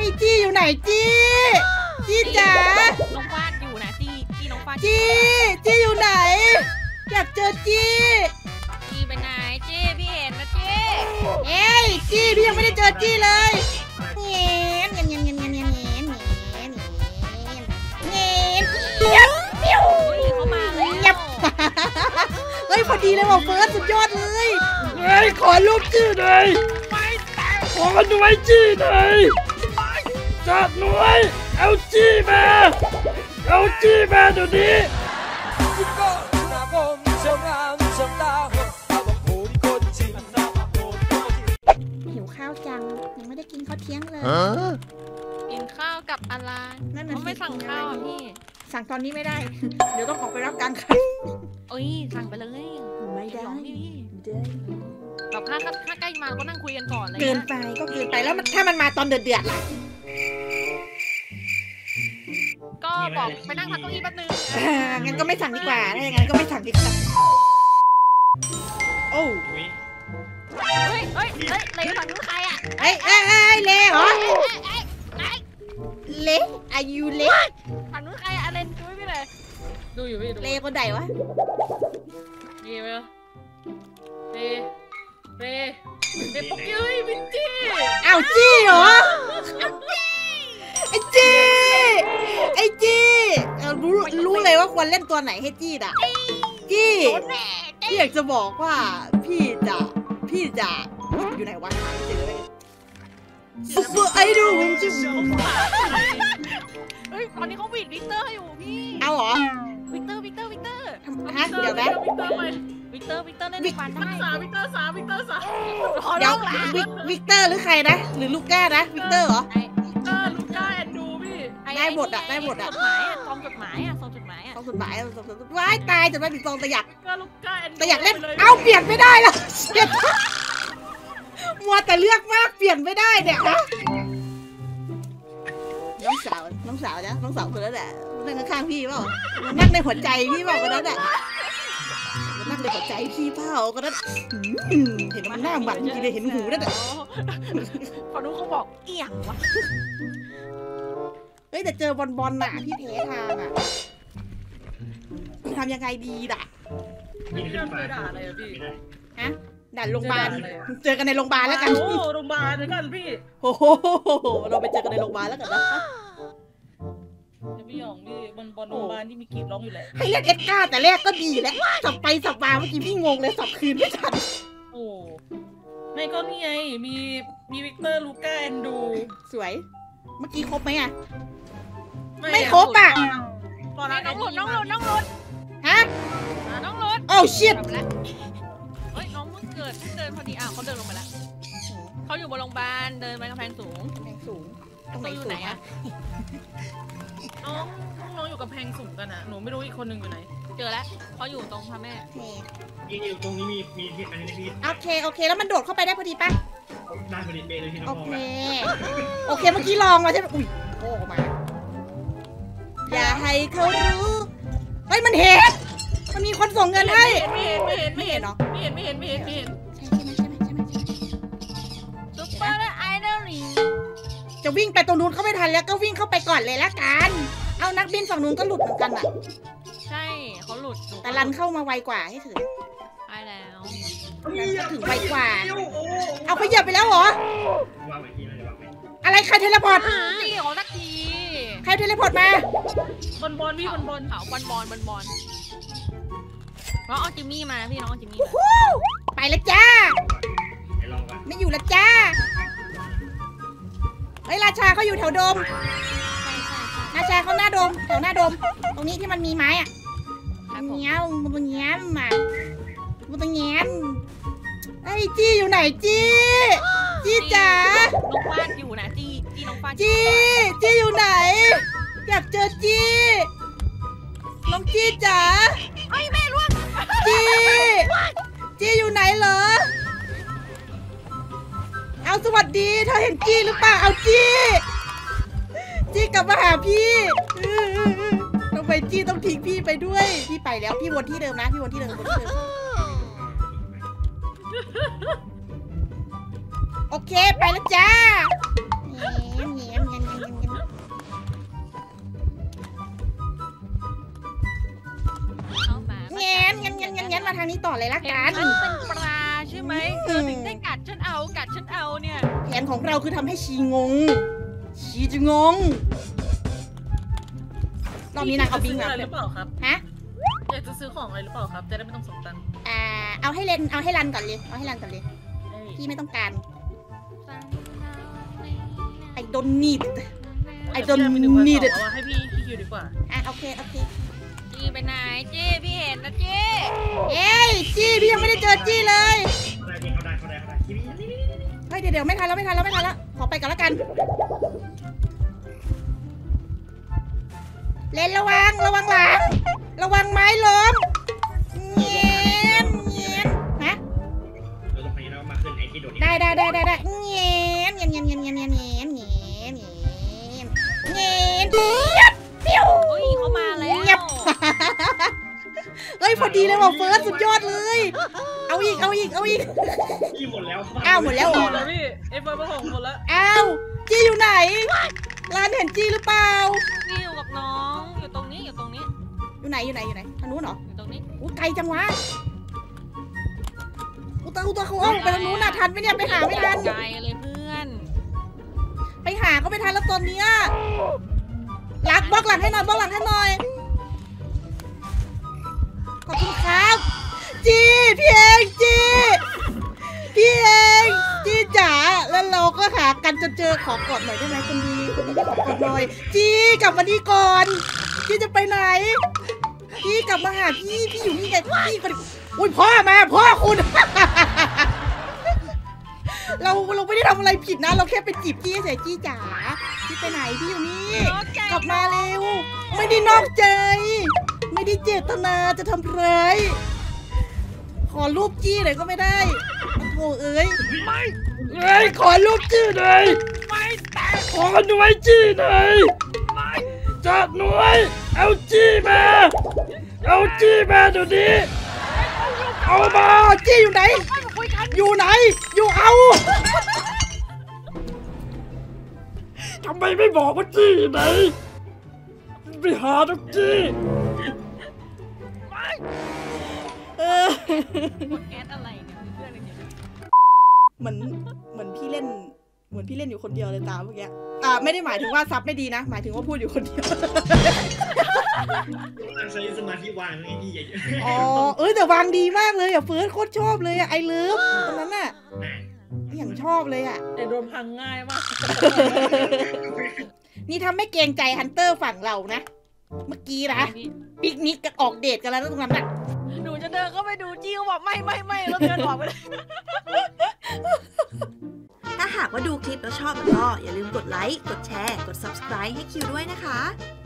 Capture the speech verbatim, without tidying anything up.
จี้อยู่ไหนจี้จี้จ๋าน้องฟาดอยู่นะจี้จี้น้องฟาดจี้จี้อยู่ไหนอยากเจอจี้จี้ไปไหนจี้พี่เห็นนะจี้เอ้ยจี้พี่ยังไม่ได้เจอจี้เลยเงี้ยเงี้ยเงี้ยเงี้ยเงี้ยเงี้ยเงี้ยเงี้ยเงี้ยเงี้ยเขามาเลยเฮ้ยพอดีเลยว่ะเฟิร์สสุดยอดเลยเฮ้ยขอรูปจี้หน่อยขอหน่วยจี้หน่อยจัดหน่วยเอาจี้มาเอาจี้มาเดี๋ยวนี้หิวข้าวจังยังไม่ได้กินข้าวเที่ยงเลยกินข้าวกับอะไรเขาไม่สั่งข้าวพี่สั่งตอนนี้ไม่ได้เดี๋ยวต้องออกไปรับการขายโอ้ยสั่งไปเลยไม่ได้แบบถ้าถ้าใกล้มาก็นั่งคุยกันก่อนเลยเกินไปก็เกินไปแล้วถ้ามันมาตอนเดือดเดือดล่ะก็บอกไปนั่งพักเก้าอี้แป๊บนึงงั้นก็ไม่สั่งดีกว่าถ้าอย่างนั้นก็ไม่สั่งดีกว่าโอ้เฮ้ยเฮ้ยเฮ้ยเล่ฝั่งนู้นใครอ่ะเฮ้ยเฮ้ยเล่เหรอเล่อายุเล่ฝั่งนู้นใครอะเล่นดูไม่เลยดูอยู่พี่ดูเล่คนใดวะดีไหมเล่เล่เล่ปกยุ้ยมินจี้อ้าวจี้เหรอไอ้จี้ไอ้จี้รู้รู้เลยว่าควรเล่นตัวไหนให้จี้ด่ะจี้พี่อยากจะบอกว่าพี่จะพี่จะอยู่ไหนวะเจอเลยซุปเปอร์ไอดอลของจิ๊บเฮ้ยตอนนี้เขาบีดวิกเตอร์อยู่พี่เอาเหรอวิกเตอร์วิกเตอร์วิกเตอร์ฮะเดี๋ยวนะวิกเตอร์วิกเตอร์วิกเตอร์เล่นฟันได้สามวิกเตอร์สามวิกเตอร์สามเดี๋ยววิกเตอร์หรือใครนะหรือลูก้านะวิกเตอร์เหรอเออลูก้าแอนดูพี่ได้หมดอะได้หมดอะจดหมายอะซองจดหมายอะซองจดหมายอะซองจดหมายซองจดหมายว้ายตายจดหมายผิดซองแต่อยากแต่อยากเล่นเอ้าเปลี่ยนไม่ได้หรอเปลี่ยนมัวแต่เลือกมากเปลี่ยนไม่ได้เนี่ยนะน้องสาวน้องสาวนะน้องสาวคนนั้นแหละนั่งข้างพี่เปล่านั่งในหัวใจพี่เปล่าคนนั้นแหละนั่งในหัวใจพี่เปล่าคนนั้นเห็นมันหน้าหมันจริงเลยเห็นหูนั่นแหละพอรู้เขาบอกเอี่ยงวะเฮ้ยแต่เจอบอลบอลน่ะพี่เพทางอ่ะทำยังไงดีด่ะพี่เคยด่าอะไรอะพี่ฮะด่าโรงพยาบาลเจอกันในโรงพยาบาลแล้วกันโอ้โรงพยาบาลแล้วกันพี่โอ้โหเราไปเจอกันในโรงพยาบาลแล้วกันนะพี่หยองพี่บอลบอลโรงพยาบาลที่มีกรีดร้องอยู่แหละให้เล่นเอ็ดก้าแต่แรกก็ดีแล้วสับไปสับมาเมื่อกี้พี่งงเลยสับคืนไม่ทันโอ้ไม่ก็นี่ไงมีมีวิกเตอร์ลูก้าแอนดูสวยเมื่อกี้ครบไหมอ่ะไม่ครบอ่ะน้องหลุดน้องหลุดน้องหลุดฮะน้องหลุดโอ้ชิตเฮ้ยน้องเพิ่งเกิดเพิ่งเดินพอดีอ้าวเขาเดินลงไปแล้วเขาอยู่บนโรงพยาบาลเดินไปกำแพงสูงกำแพงสูงตรงไหนอยู่ไหนอะน้องน้องอยู่กับแพงสูงกันอะหนูไม่รู้อีกคนนึงอยู่ไหนเจอแล้วเขาอยู่ตรงพระแม่อยู่ตรงนี้มีมีที่อันนี้พี่โอเคโอเคแล้วมันโดดเข้าไปได้พอดีป่ะได้พอดีเป๊ะเลยที่น้องโอเคโอเคเมื่อกี้ลองมาใช่ไหมอุ้ยโอ้มาอย่าให้เขารู้เฮ้ยมันเห็นมันมีคนส่งเงินให้ไม่เห็นไม่เห็นไม่เห็นเนาะไม่เห็นไม่เห็นไม่เห็นไม่เห็นใช่ใช่ไหมใช่ไหมใช่ไหมซุปเปอร์ไอดอลลีจะวิ่งไปตรงนู้นเขาไม่ทันแล้วก็วิ่งเข้าไปก่อนเลยละกันเอานักบินฝั่งนู้นก็หลุดเหมือนกันอ่ะใช่เขาหลุดแต่รันเข้ามาไวกว่าให้ถือไปแล้วรันก็ถึงไวกว่าเอาไปเหยียบไปแล้วเหรออะไรใครเทเลพอร์ตนี่ของนักทีใครเทเลพอร์ตมาบอลบอลพี่บอลบอลเขาบอลบอลบอลบอลน้องเอาจิมมี่มาพี่น้องเอาจิมมี่ไปแล้วจ้าไม่อยู่แล้วจ้าเฮ้ยราชาเขาอยู่แถวโดมราชาเขาหน้าโดมแถวหน้าโดมตรงนี้ที่มันมีไม้อ่ะเงี้ยวมันเงี้ยมอ่ะมันเงี้ยมไอ้จี้อยู่ไหนจี้จี้จ๋าน้องฟาดอยู่นะจี้จี้น้องฟาดจี้จี้อยู่ไหนอยากเจอจี้น้องจี้จ๋าไอ้แม่ร่วงจี้จี้อยู่ไหนเหรอเอาสวัสดีเธอเห็นจี้หรือเปล่าเอาจี้จี้กลับมาหาพี่ทำไมจี้ต้องทิ้งพี่ไปด้วยพี่ไปแล้วพี่วนที่เดิมนะพี่วนที่เดิมวนที่เดิมโอเคไปแล้วจ้าเงี้ยเงี้ยเงี้ยทางนี้ต่อเลยละเห็นกันฉันเป็นปลาใช่ไหมเธอถึงได้กัดฉันเอากัดฉันเอาเนี่ยแผนของเราคือทำให้ชีงง ชีจะงงรอบนี้นางเอาบิงซื้มาอะไรหรือเปล่าครับฮะอยากจะซื้อของอะไรหรือเปล่าครับจะได้ไม่ต้องส่งตังค์อ่าเอาให้เลนเอาให้รันก่อนเลยเอาให้รันก่อนเลยเอ้ยพี่ไม่ต้องการ I don't need I แต่ don't พี่มีหนึ่งพัน need ส it องเอามาให้พี่พี่คิวดีกว่าอ่ะโอเคโอเคจี้ไปไหนจี้พี่เห็นนะจี้เอ้ยจี้พี่ยังไม่ได้เจอจี้เลยเขาได้เขาได้เขาได้เขาได้ที่นี่นี่นี่เฮ้ยเดี๋ยวเดี๋ยวไม่ทันแล้วไม่ทันแล้วไม่ทันแล้วขอไปก่อนแล้วกันเลนระวังระวังหลังระวังไม้ล้มเงี้ยเงี้ยฮะเราต้องไปแล้วมาขึ้นไอ้ที่โดดได้ได้ได้ได้ได้เงี้ยเงี้ยเงี้ยเงี้ยเงี้ยเงี้ยเงี้ยเงี้ยเงี้ยเงี้ยเงี้ยปิ้วโอ้ยเขามาแล้วเงียบ เฮ้ยพอดีเลยว่ะเฟิร์สสุดยอดเลย เอาอีกเอาอีกเอาอีกที่หมดแล้วอ้าวหมดแล้วเหรหมอดแล้วพี่เอฟเฟอร์มาของหมดแล้วอ้าวจี้อยู่ไหนร้านเห็นจี้หรือเปล่าพี่อยู่กับน้องอยู่ตรงนี้อยู่ตรงนี้อยู่ไหนอยู่ไหนอยู่ไหนทางนู้นเหรออยู่ตรงนี้อู้ไกลจังวะอุตาอุตาเขาอ้อมไปทางนู้นน่ะทันไหมเนี่ยไปหาไม่ทันไกลเลยเพื่อนไปหาก็ไม่ทันแล้วตอนเนี้ยลักบล็อกหลังให้หน่อยบล็อกหลังให้หน่อยขอบคุณครับจี้พี่เองจี้พี่เองจี้จ๋าแล้วเราก็หากันจนเจอขอกอดหน่อยได้ไหมคนดีคนดีขอกอดหน่อยจี้กลับมานี่ก่อนจี้จะไปไหนพี่กลับมาหาพี่พี่อยู่นี่ไงพี่คนอุ้ยพ่อมาพ่อคุณ เราเราไม่ได้ทำอะไรผิดนะ เราแค่ไปจีบจี้เฉยจี้จ๋าจี้ไปไหนพี่อยู่นี่กลับมาเร็วไม่ได้นอกใจ ไม่ได้เจตนาจะทำร้ายขอรูปจี้หน่อยก็ไม่ได้โธ่เอ้ยไม่เอ้ยขอรูปจี้หน่อยไม่แต่ขอหน่วยจี้หน่อยไม่จัดหน่วยเอาจี้มาเอาจี้มาเดี๋ยวนี้เอามาจี้อยู่ไหนอยู่ไหนอยู่เอาทำไมไม่บอกว่าจี้อยู่ไหนไปหาทุกจี้เออกดแอดอะไรเนี่ยเพื่อนเนี่ยเหมือนเหมือนพี่เล่นเหมือนพี่เล่นอยู่คนเดียวเลยตามเมื่อกี้อ่าไม่ได้หมายถึงว่าซับไม่ดีนะหมายถึงว่าพูดอยู่คนเดียวใช้สมาธิวางไอ้นี่ใหญ่อ๋อเอ้ยแต่วางดีมากเลยอ่ะเฟิร์สโคตรชอบเลยอ่ะไอเลิฟตรงนั้นน่ะอย่างชอบเลยอ่ะแต่โดนพังง่ายมากนี่ทำไม่เกรงใจฮันเตอร์ฝั่งเรานะเมื่อกี้นะปิกนิกกันออกเดทกันแล้วตรงนั้นน่ะหนูจะเดินเข้าไปดูจี้เขาบอกไม่ไม่ไม่แล้วเดินออกไปเลยถ้าหากว่าดูคลิปแล้วชอบแล้วก็อย่าลืมกดไลค์ กดแชร์ กด ซับสไครบ์ ให้คิวด้วยนะคะ